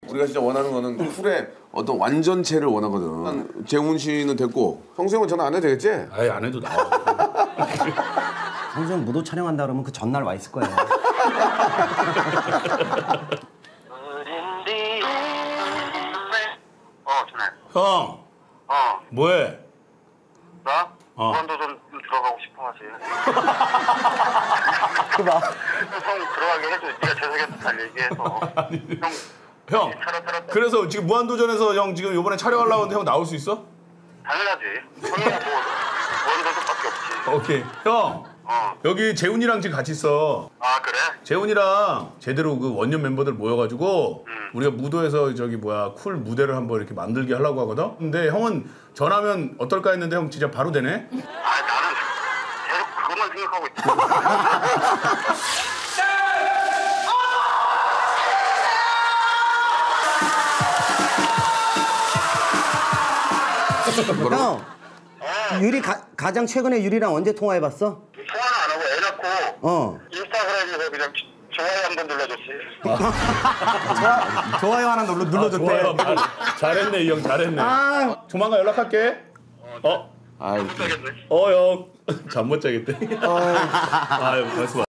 우리가 진짜 원하는 거는 쿨의 어떤 완전체를 원하거든. 재훈 씨는 됐고 성수형은 전화 안 해도 되겠지? 아예 안 해도 나와. 성수형 무도 촬영한다 그러면 그 전날 와 있을 거예요. 전화해. 형. 뭐해? 나? 무한도전 들어가고 싶어 하지. 그봐. 형 들어가게 해줘. 네가 재석이한테 잘 얘기해서. 형. 그래서 지금 무한도전에서 형 지금 이번에 촬영하려고 하는데 형 나올 수 있어? 당연하지. 형이야 뭐 무한도전밖에 없지. 오케이. 형. 여기 재훈이랑 지금 같이 있어. 아 그래? 재훈이랑 제대로 그 원년 멤버들 모여가지고 우리가 무도에서 저기 뭐야 쿨 무대를 한번 이렇게 만들게 하려고 하거든. 근데 형은 전하면 어떨까 했는데 형 진짜 바로 되네. 아 나는 계속 그것만 생각하고 있어. 형, 유리 가장 최근에 유리랑 언제 통화해봤어? 통화는 안 하고 애 낳고 인스타그램에서 그냥 좋아요 한번 눌러줬지. 좋아요 하나 눌러줬대. 좋아요. 잘했네 이 형 잘했네. 조만간 연락할게. 아유. 형. 잠 못 자겠대. 아유, 말씀.